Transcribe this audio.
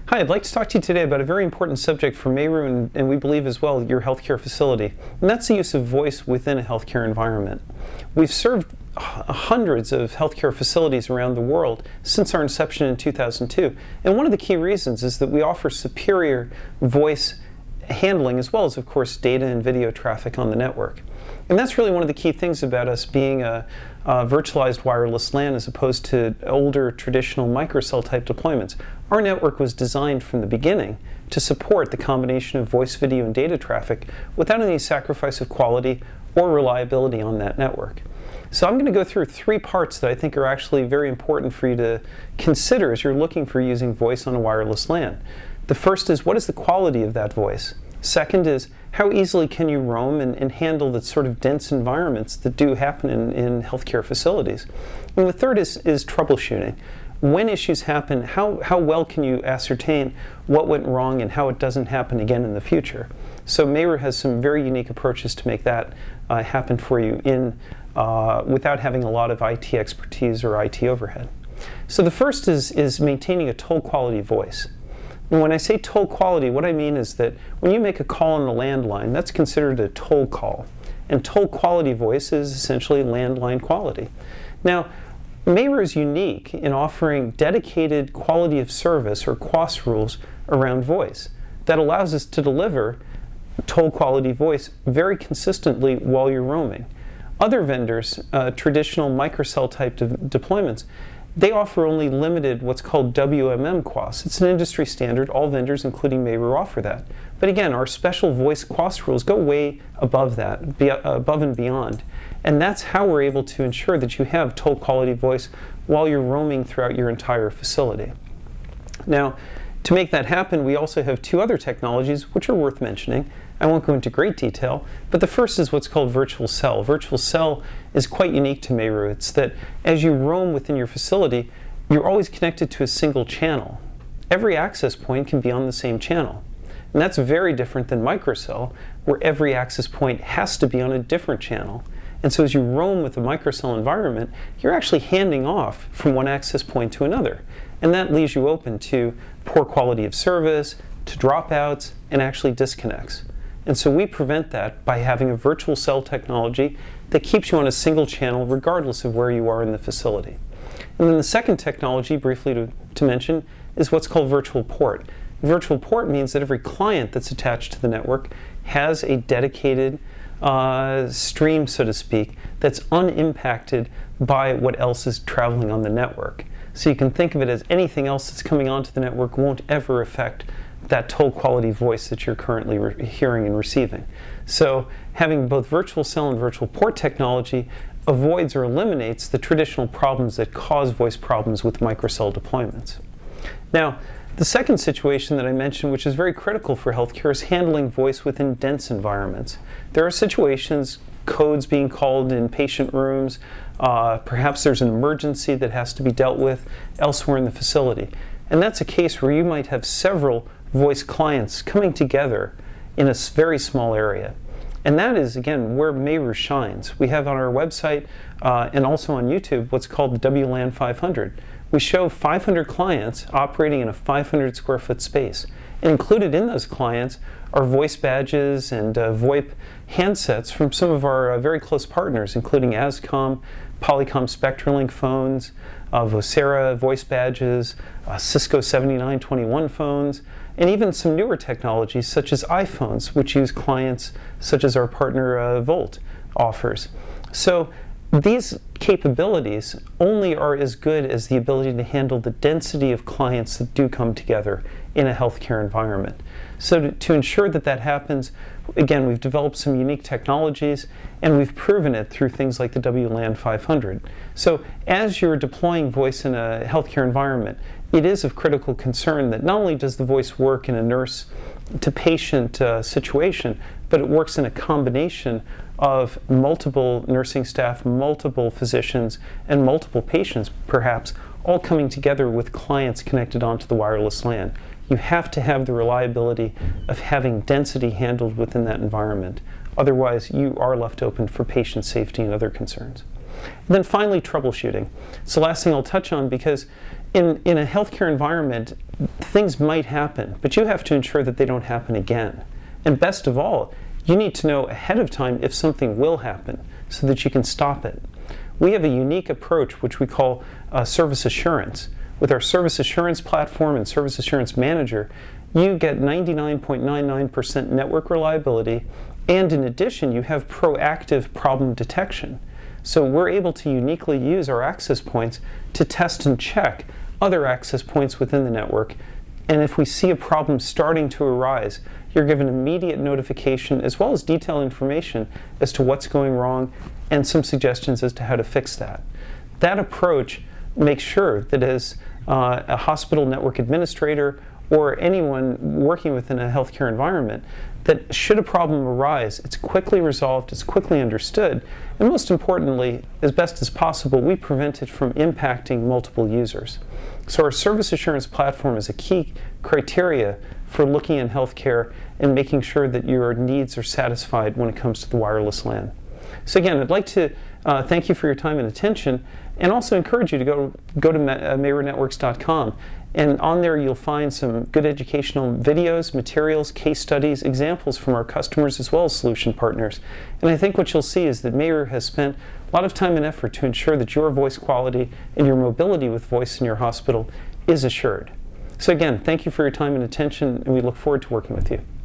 Hi, I'd like to talk to you today about a very important subject for Meru and we believe as well your healthcare facility, and that's the use of voice within a healthcare environment. We've served hundreds of healthcare facilities around the world since our inception in 2002, and one of the key reasons is that we offer superior voice handling as well as, of course, data and video traffic on the network. And that's really one of the key things about us being a virtualized wireless LAN as opposed to older traditional microcell type deployments. Our network was designed from the beginning to support the combination of voice, video, and data traffic without any sacrifice of quality or reliability on that network. So I'm going to go through three parts that I think are actually very important for you to consider as you're looking for using voice on a wireless LAN. The first is, what is the quality of that voice? Second is, how easily can you roam and handle the sort of dense environments that do happen in healthcare facilities? And the third is troubleshooting. When issues happen, how well can you ascertain what went wrong and how it doesn't happen again in the future? So Meru has some very unique approaches to make that happen for you without having a lot of IT expertise or IT overhead. So the first is maintaining a toll quality voice. And when I say toll quality, what I mean is that when you make a call on a landline, that's considered a toll call. And toll quality voice is essentially landline quality. Now, Meru is unique in offering dedicated quality of service or QoS rules around voice that allows us to deliver toll quality voice very consistently while you're roaming. Other vendors, traditional microcell type deployments, they offer only limited what's called WMM QoS. It's an industry standard. All vendors, including Meru, offer that. But again, our special voice QoS rules go way above that, above and beyond. And that's how we're able to ensure that you have toll quality voice while you're roaming throughout your entire facility. Now, to make that happen, we also have two other technologies which are worth mentioning. I won't go into great detail, but the first is what's called Virtual Cell. Virtual Cell is quite unique to Meru. It's that as you roam within your facility, you're always connected to a single channel. Every access point can be on the same channel. And that's very different than microcell, where every access point has to be on a different channel. And so as you roam with the microcell environment, you're actually handing off from one access point to another. And that leaves you open to poor quality of service, to dropouts, and actually disconnects. And so we prevent that by having a virtual cell technology that keeps you on a single channel regardless of where you are in the facility. And then the second technology, briefly to mention, is what's called virtual port. Virtual port means that every client that's attached to the network has a dedicated stream, so to speak, that's unimpacted by what else is traveling on the network. So you can think of it as anything else that's coming onto the network won't ever affect that toll quality voice that you're currently hearing and receiving. So having both virtual cell and virtual port technology avoids or eliminates the traditional problems that cause voice problems with microcell deployments. Now, the second situation that I mentioned, which is very critical for healthcare, is handling voice within dense environments. There are situations, codes being called in patient rooms, perhaps there's an emergency that has to be dealt with elsewhere in the facility. And that's a case where you might have several voice clients coming together in a very small area. And that is, again, where Meru shines. We have on our website and also on YouTube what's called the WLAN 500. We show 500 clients operating in a 500 square foot space. And included in those clients are voice badges and VoIP handsets from some of our very close partners, including Ascom, Polycom SpectraLink phones, Vocera voice badges, Cisco 7921 phones, and even some newer technologies such as iPhones, which use clients such as our partner Volt offers. So these capabilities only are as good as the ability to handle the density of clients that do come together in a healthcare environment. So to ensure that that happens, again, we've developed some unique technologies and we've proven it through things like the WLAN 500. So as you're deploying voice in a healthcare environment, it is of critical concern that not only does the voice work in a nurse to patient situation, but it works in a combination of multiple nursing staff, multiple physicians, and multiple patients, perhaps, all coming together with clients connected onto the wireless LAN. You have to have the reliability of having density handled within that environment. Otherwise, you are left open for patient safety and other concerns. And then finally, troubleshooting. It's the last thing I'll touch on because in a healthcare environment, things might happen, but you have to ensure that they don't happen again. And best of all, you need to know ahead of time if something will happen so that you can stop it. We have a unique approach which we call service assurance. With our service assurance platform and service assurance manager, you get 99.99% network reliability, and in addition, you have proactive problem detection. So we're able to uniquely use our access points to test and check other access points within the network. And if we see a problem starting to arise, you're given immediate notification as well as detailed information as to what's going wrong and some suggestions as to how to fix that. That approach makes sure that as a hospital network administrator or anyone working within a healthcare environment, that should a problem arise, it's quickly resolved, it's quickly understood, and most importantly, as best as possible, we prevent it from impacting multiple users. So our service assurance platform is a key criteria for looking in healthcare and making sure that your needs are satisfied when it comes to the wireless LAN. So again, I'd like to thank you for your time and attention, and also encourage you to go to merunetworks.com. And on there you'll find some good educational videos, materials, case studies, examples from our customers as well as solution partners. And I think what you'll see is that Meru has spent a lot of time and effort to ensure that your voice quality and your mobility with voice in your hospital is assured. So again, thank you for your time and attention, and we look forward to working with you.